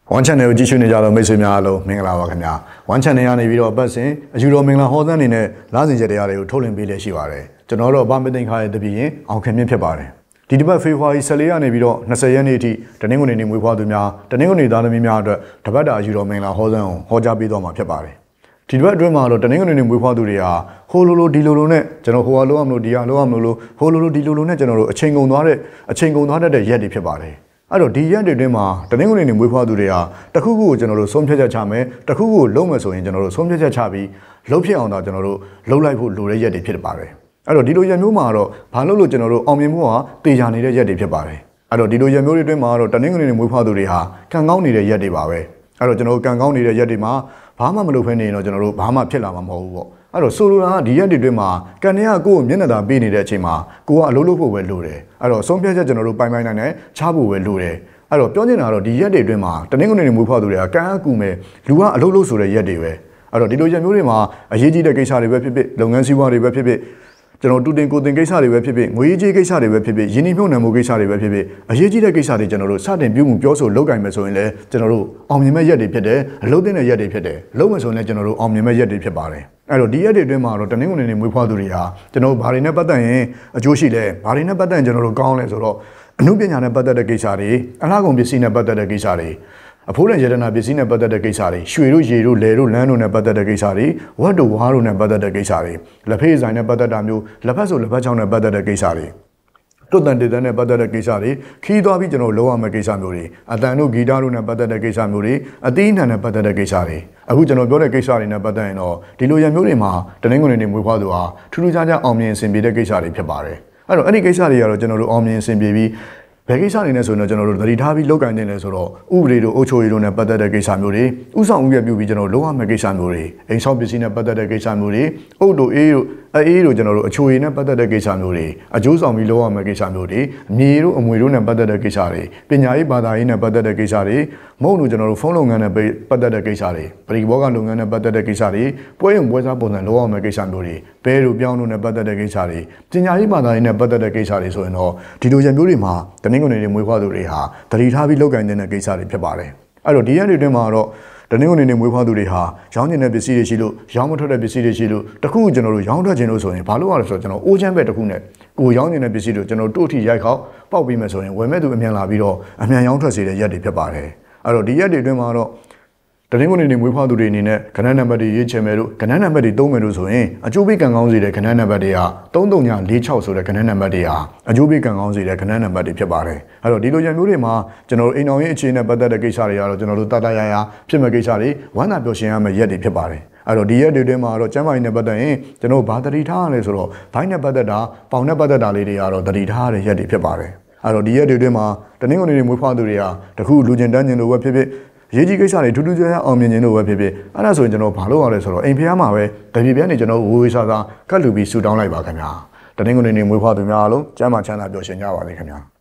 One channel ကိုကြည့်ရှုနေကြတော့မိတ်ဆွေများအားလုံးမင်္ဂလာပါခင်ဗျာ One channel ကနေပြီးတော့ပတ်စဉ်အယူတော်မင်္ဂလာဟောသန်းနေနဲ့လာစဉ်ချက်တရားတွေကိုထုတ်လွှင့်ပေးလျက်ရှိပါတယ်ကျွန်တော်တို့ဗမသိန်းခါရဲ့တပည့်ရင်အောင်ခင်မြင့်ဖြစ်ပါတယ်ဒီတစ်ပတ်ဖေဖော်ဝါရီ14ရက်နေပြီးတော့20ရက်နေ့အထိတနင်္ဂနွေနေ့မွေးဖွားသူများတနင်္ဂနွေသားသမီးများအတွက်တပတ်တာအယူတော်မင်္ဂလာဟောသန်းကိုဟောကြားပေးတော့မှာဖြစ်ပါတယ်ဒီတစ်ပတ်အတွင်းမှာတော့တနင်္ဂနွေနေ့မွေးဖွားသူတွေဟာဟိုလိုဒီလိုနဲ့ကျွန်တော်ဟိုဟာလိုအောင်လို့ဒီဟာလိုအောင်လို့ဟိုလိုဒီလိုနဲ့ကျွန်တော်တို့အချိန်ကုန်သွားတဲ့ရက်တွေဖြစ်ပါတယ်အဲ့တော့ဒီရက်တွေအတွင်းမှာတနင်္ဂနွေနေ့မွေးဖွားသူတွေဟာတခုခုကိုကျွန်တော်တို့ဆုံးဖြတ်ချက်ချမယ်တခုခုကိုလုံးမယ်ဆိုရင်ကျွန်တော်တို့ဆုံးဖြတ်ချက်ချပြီးလှုပ်ဖြစ်အောင်တော့ကျွန်တော်တို့လှုပ်လိုက်ဖို့လိုတဲ့ရက်တွေဖြစ်ပါတယ်အဲ့တော့ဒီလိုရက်မျိုးမှာတော့ဘာလို့ကျွန်တော်တို့အောင်မြင်မှုဟာတေချာနေတဲ့ရက်တွေဖြစ်ပါတယ်အဲ့တော့ဒီလိုရက်မျိုးတွေအတွင်းမှာတော့တနင်္ဂနွေနေ့မွေးဖွားသူတွေဟာကံကောင်းနေတဲ့ရက်တွေပါပဲအဲ့တော့ကျွန်တော်တို့ကံကောင်းနေတဲ့ရက်တွေမှာဘာမှမလုပ်ဖ ೇನೆ ရင်တော့ကျွန်တော်တို့ဘာမှဖြစ်လာမှာမဟုတ်ဘူးပေါ့အဲ့တော့ဆိုလိုတာကဒီရက်တွေအတွင်းမှာကံတွေကကိုယ့်ကိုမျက်နှာသာပေးနေတဲ့အချိန်မှာကိုကအလုပ်လုပ်ဖို့ပဲလိုတယ်အဲ့တော့ဆုံးဖြတ်ချက်ကျွန်တော်တို့ပိုင်နိုင်နဲ့ချဖို့ပဲလိုတယ်အဲ့တော့ပြောချင်တာကတော့ဒီရက်တွေအတွင်းမှာတနင်္ဂနွေနေ့မွေးဖွားသူတွေကကံအကူမဲ့လူကအလုပ်လုပ်ဆိုတဲ့ရက်တွေပဲအဲ့တော့ဒီလိုရက်မျိုးတွေမှာအရေးကြီးတဲ့ကိစ္စတွေပဲဖြစ်ဖြစ်လုပ်ငန်းစည်းဝါးတွေပဲဖြစ်ဖြစ်ကျွန်တော်တူတင်ကိုတင်ကိစ္စတွေပဲဖြစ်ဖြစ်ငွေကြေးကိစ္စတွေပဲဖြစ်ဖြစ်ယင်းနှိမ့်မြုံနှံမှုကိစ္စတွေပဲဖြစ်ဖြစ်အရေးကြီးတဲ့ကိစ္စတွေကျွန်တော်တို့စတင်ပြုမှုပြောဆိုလုပ်ကင်မယ်ဆိုရင်လည်းကျွန်တော်တို့အောင်မြင်မဲ့ရက်တွေဖြစ်တယ်အလုပ်တဲ့ရက်တွေဖြစ်တယ်လုပ်မယ်ဆိုရင်လည်းကျွန်တော်တို့အောင်မြင်မဲ့ရက်တွေဖြစ်ပါတယ်အဲ့တော့ဒီရက်တွေအတွင်းမှာတော့တနင်္ဂနွေနေ့မွေးဖွားသူတွေဟာကျွန်တော်ဘာတွေနဲ့ပတ်သက်ရင်အကျိုးရှိလဲဘာတွေနဲ့ပတ်သက်ရင်ကျွန်တော်တို့ကောင်းလဲဆိုတော့အမှုပညာနဲ့ပတ်သက်တဲ့ကိစ္စတွေအလားကုန်ပစ္စည်းနဲ့ပတ်သက်တဲ့ကိစ္စတွေအဖိုးနဲ့ရတနာပစ္စည်းနဲ့ပတ်သက်တဲ့ကိစ္စတွေရွှေတို့ရေတို့လယ်တို့လမ်းတို့နဲ့ပတ်သက်တဲ့ကိစ္စတွေဝတ်တို့ဝါးတို့နဲ့ပတ်သက်တဲ့ကိစ္စတွေလက်ဖေးဆိုင်နဲ့ပတ်သက်တာမျိုးလက်ဖက်ဆိုလက်ဖက်ချောင်းနဲ့ပတ်သက်တဲ့ကိစ္စတွေတွတ်တန်တေတန်နဲ့ပတ်သက်တဲ့ကိစ္စတွေခီးသွားပြီးကျွန်တော်လုံးဝမဲ့ကိစ္စမျိုးတွေအတန်တို့ဂီတတို့နဲ့ပတ်သက်တဲ့ကိစ္စမျိုးတွေအသီးနှံနဲ့ပတ်သက်တဲ့ကိစ္စတွေအခုကျွန်တော်ပြောတဲ့ကိစ္စတွေနဲ့ပတ်သက်ရင်တော့ဒီလိုရမျိုးတွေမှာတနင်္ဂနွေနေ့မွေးဖွားသူဟာထူးထူးခြားခြားအောင်မြင်အဆင်ပြေတဲ့ကိစ္စတွေဖြစ်ပါတယ်အဲ့တော့အဲ့ဒီကိစ္စတွေကတော့ကျွန်တော်တို့အောင်မြင်အဆင်ပြေပြီးဘယ်ကိစ္စတွေနဲ့ဆိုရင်တော့ကျွန်တော်တို့သတိထားပြီးလုပ်ကိုင်နေလဲဆိုတော့ဥပဒေတို့အုပ်ချုပ်ရေးတို့နဲ့ပတ်သက်တဲ့ကိစ္စမျိုးတွေဥဆောင်ဥပဒေပြုပြီးကျွန်တော်တို့လုံးဝမဲ့ကိစ္စမျိုးတွေအိမ်ဆောက်ပစ္စည်းနဲ့ပတ်သက်တဲ့ကိစ္စမျိုးတွေအုပ်တို့အေးတို့ကျွန်တော်တို့အချိုရည်နဲ့ပတ်သက်တဲ့ကိစ္စမျိုးတွေအကျိုးဆောင်ပြီးလုံးဝမဲ့ကိစ္စမျိုးတွေမြေတို့အမွေတို့နဲ့ပတ်သက်တဲ့ကိစ္စတွေပညာရေးဘာသာရေးနဲ့ပတ်သက်တဲ့ကိစ္စတွေမဟုတ်လို့ကျွန်တော်တို့ဖုန်းလုပ်ငန်းနဲ့ပတ်သက်တဲ့ကိစ္စတွေပရိဘောဂလုပ်ငန်းနဲ့ပတ်သက်တဲ့ကိစ္စတွေပွဲရုံပွဲစားပုံစံလုံးဝမဲ့ကိစ္စမျိုးတွေဘဲတို့ပြောင်းတို့နဲ့ပတ်သက်တဲ့ကိစ္စတွေပညာရေးဘာသာရေးနဲ့ပတ်သက်တဲ့ကိစ္စတွေဆိုရင်တော့ဒီလိုရက်မျိုးတွေမှာတနင်္ဂနွေနေ့မွေးဖွားသူတွေဟာသတိထားပြီးလုပ်ကိုင်နေတဲ့ကိစ္စတွေဖြစ်ပါတယ်အဲ့တော့ဒီရက်တွေအတွင်းမှာတော့တနင်္ဂနွေနေ့မွေးဖွားသူတွေဟာရောင်းကျင်တဲ့ပစ္စည်းတွေရှိလို့ရောင်းမထွက်တဲ့ပစ္စည်းတွေရှိလို့တခုကျွန်တော်တို့ရောင်းထွက်ခြင်းလို့ဆိုရင်ဘာလို့ရလဲဆိုတော့ကျွန်တော်အိုးချမ်းဘက်တခုနဲ့ကိုရောင်းကျင်တဲ့ပစ္စည်းတွေကျွန်တော်တို့အထိရိုက်ခေါက်ပေါက်ပြီးမယ်ဆိုရင်ဝယ်မဲ့သူအမြန်လာပြီးတော့အမြန်ရောင်းထွက်စေတဲ့ရက်တွေဖြစ်ပါတယ်အဲ့တော့ဒီရက်တွေအတွင်းမှာတော့တနင်္ဂနွေနေ့မွေးဖွားသူတွေအနေနဲ့ကဏ္ဍနံပါတ်တွေရေးချင်မယ်လို့ကဏ္ဍနံပါတ်တွေသုံးမယ်လို့ဆိုရင်အကျိုးပေးကံကောင်းစေတဲ့ကဏ္ဍနံပါတ်တွေက3346ဆိုတဲ့ကဏ္ဍနံပါတ်တွေဟာအကျိုးပေးကံကောင်းစေတဲ့ကဏ္ဍနံပါတ်တွေဖြစ်ပါတယ်အဲ့တော့ဒီလိုရမျိုးတွေမှာကျွန်တော်တို့အိမ်တော်ရေးအခြေအနေပတ်သက်တဲ့ကိစ္စတွေကတော့ကျွန်တော်တို့တတရရဖြစ်မဲ့ကိစ္စတွေဝမ်းသာပျော်ရွှင်ရမယ့်ရက်တွေဖြစ်ပါတယ်အဲ့တော့ဒီရက်တွေအတွင်းမှာတော့ကျမ်းမာရေးနဲ့ပတ်သက်ရင်ကျွန်တော်ဘာတတိထားရလဲဆိုတော့ဘိုင်းနဲ့ပတ်သက်တာပေါင်နဲ့ပတ်သက်တာလေးတွေကတော့တတိထားရတဲ့ရက်တွေဖြစ်ပါတယ်အဲ့တော့ဒီရက်တွေအတွင်းမှာတနင်္ဂနွေနေ့မွေးဖွားသူတွေဟာတခုလူကျင်တန်းကျင်လို့ပဲဖြစ်ဖြစ်ရေးကြီးကိစ္စတွေထူးထူးခြားခြားအောင်မြင်ခြင်းလို့ပဲဖြစ်ဖြစ်အဲ့ဒါဆိုရင်ကျွန်တော်ဘာလုပ်ရလဲဆိုတော့အိမ်ဖျားမှာပဲတပြေပြန်းနေကျွန်တော်ဝေဝေဆာဆာကတ်လူပြီးဆူတောင်းလိုက်ပါခင်ဗျာတနင်္ဂနွေနေ့မွေးဖွားသူများအားလုံးကျမ်းမာချမ်းသာပျော်ရွှင်ကြပါစေခင်ဗျာ